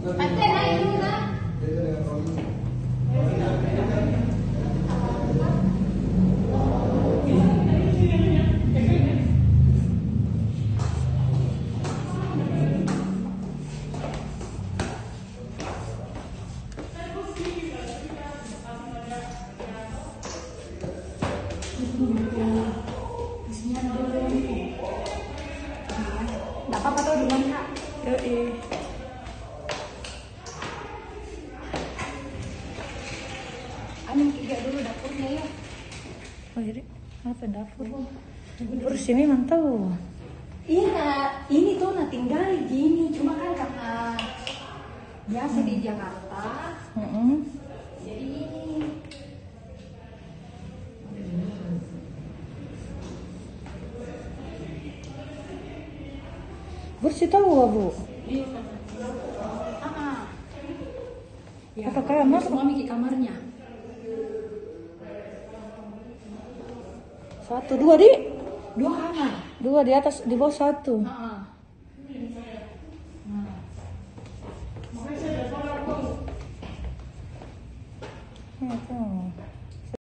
Ate, naik dulu kan? Nggak apa-apa tuh duluan kak. Yoi. Amin tiga dulu dapurnya ya. Oh jadi apa dapur? Dapur sini mantap. Iya kak, ini tuh nah tinggal gini, cuma kan karena biasa di Jakarta, jadi ini. Bersih tahu Bu. Iya kan. Ya, Apa kamar? semua mikir kamarnya. Satu, dua di? Dua kamar. Dua di atas, di bawah satu.